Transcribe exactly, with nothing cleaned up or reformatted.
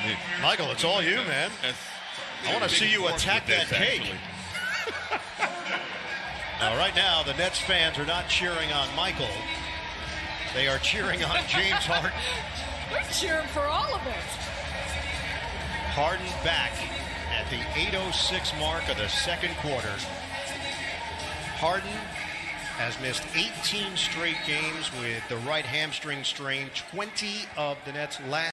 Michael, it's all you, man. I want to see you attack that cake. Now, right now, the Nets fans are not cheering on Michael. They are cheering on James Harden. We're cheering for all of it. Harden back at the eight oh six mark of the second quarter. Harden has missed eighteen straight games with the right hamstring strain. twenty of the Nets' last